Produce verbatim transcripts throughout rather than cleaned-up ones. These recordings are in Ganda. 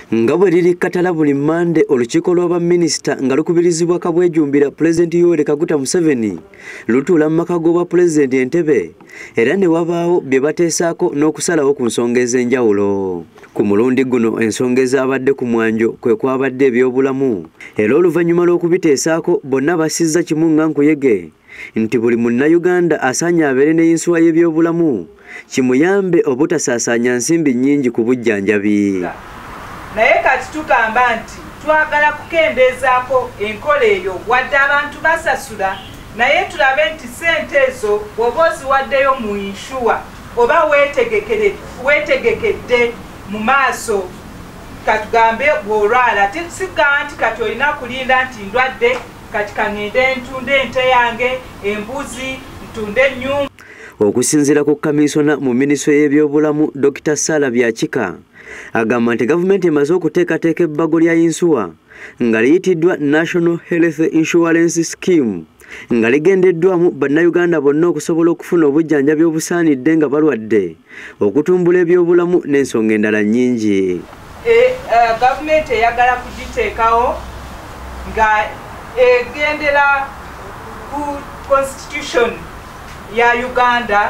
nga bwe liri Katala buli Mande olukiiko lw'abaminisita nga lukubirizibwa Kabwejumbira Pulezidenti Yoweri Kaguta Museveni lutuula mu maka g'obwa Pulezidenti Entebbe era ne wabaawo bye bateesaako n'okusalawo ku nsonga ez'enjawulo. Ku mulundi guno ensonga ezabadde ku mwanjo kwe kwabadde ebyobulamu era oluvannyuma lw'okubiteesaako bonna basizza kimu nga nkuyege nti buli munnayuganda asaanye abeere n'eyinsuwa y'ebyobulamu kimuyambe obutasaasaanya nsimbi nnyingi ku bujjanjabi. Naye kati tugamba nti twagala kukendeezaako enkola eyo wadde abantu basasula naye tulabe nti ssente ezo bw'oba oziwaddeyo mu inshuwa oba weetegekedde mu maaso katugambe bw'olwala sigamba nti kati olina kulinda nti ndwadde kati kaŋŋende ntunde ente yange embuzi ntunde ennyumba. Okusinziira ku kamisona mu minisitule y'ebyobulamu Dokita Sarah Byakika agamba nti gavumenti emaze okuteekateeka ebbago lya yinsuwa nga liyitiddwa National Health Insurance Scheme nga ligendeddwamu bannayuganda bonna okusobola okufuna obujjanjabi obusaanidde nga balwadde okutumbula ebyobulamu n'ensonga endala nnyingi. Gavumenti eyagala kugiteekawo nga egendera ku constitution ya Uganda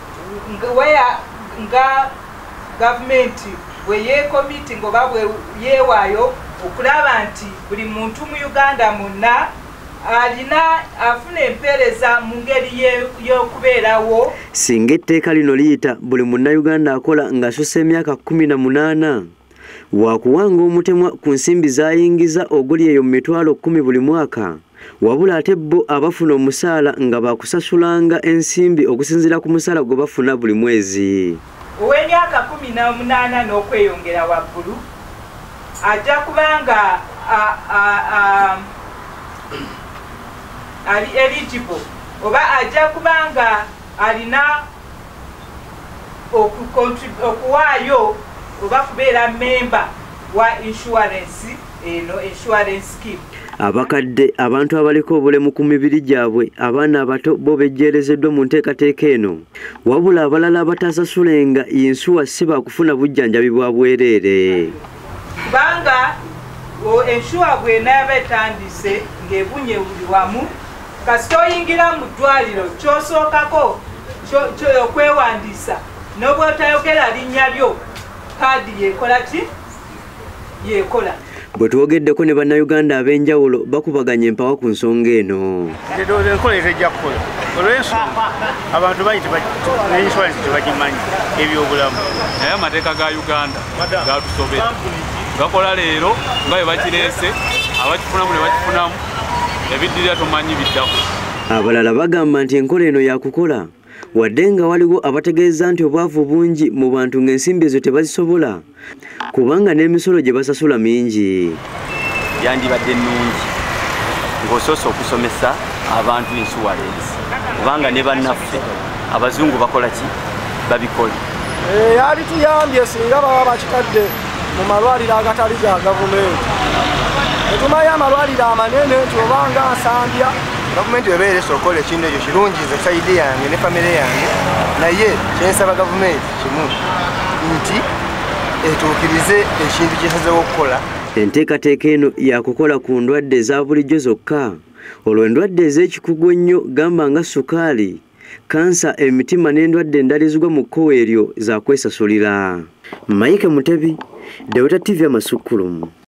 nga gavumenti bwe yeekomiti ngoba bwe yeewaayo okulaba nti buli muntu mu Uganda munna alina afuna empeereza mu ngeri y'okubeerawo. Singa etteeka lino liyita buli munnayuganda akola ng'asussa emyaka kumi na munaana waakuwanga omutemwa ku nsimbi z'ayingiza oguli eyo mu mitwalo kkumi buli mwaka wabula ate bo abafuna omusaala nga baakusasulanga ensimbi okusinziira ku musaala gwe bafuna buli mwezi. Ow'emyaka kumi na munaana n'okweyongera waggulu ajja kubanga ali eligible oba ajja kubanga alina okuwaayo oba kubeera memba wa insurance eno insurance scheme. Abakadde abantu abaliko obulemu ku mibiri gyabwe abaana abato bo bejjeerezeddwa mu nteekateeka eno wabula abalala abatasasulenga yinsuwa si baakufuna bujjanjabi bwa bwereere. Kubanga ensuwa bw'enaaba etandise ng'ebunye buli wamu kasita oyingira mu ddwaliro ky'osookako okwewandiisa n'obwa otayogera linnya lyo kaadi yeekola ki yeekola. Bwe twogeddeko ne bannayuganda ab'enjawulo bakubaganya empawa ku nsonga eno. Enkola etejja kukola olw'ensonga abantu bayita n'insurance tebagimanyi ebyobulamu naye amateeka ga Uganda gatusobera gakola leero nga bwe bakireese abakifunamu ne bakifunamu ebiddirira tomanyi biddako. Abalala bagamba nti enkola eno yakukola wadde nga waliwo abategeeza nti obwavu bungi mu bantu ng'ensimbi ezo tebazisobola kubanga n'emisolo gye basasula mingi. Yandibadde nnungi ng'osoosa okusomesa abantu insurance kubanga ne bannaffe abazungu bakola ki babikola. Yali tuyambye singa baba bakitadde mu malwaliro agatali ga gavumenti. Etumayo amalwaliro amanene nti obanga nsambya gavumenti webeeresa okukola ekintu ekyo kirungi nze sayidi yange ne famire yange naye kyensaba gavumenti kimu nti etuukirize ekintu kyesazeewo okukola. Enteekateeka eno yakukola ku ndwadde eza bulijjo zokka olwo endwadde ez'ekikugu ennyo gamba nga sukaali kansa emitima n'endwadde endalizibwa mu kkowa eryo za kwesasulira. Mike Mutebi, Delta T V Amasukulumu.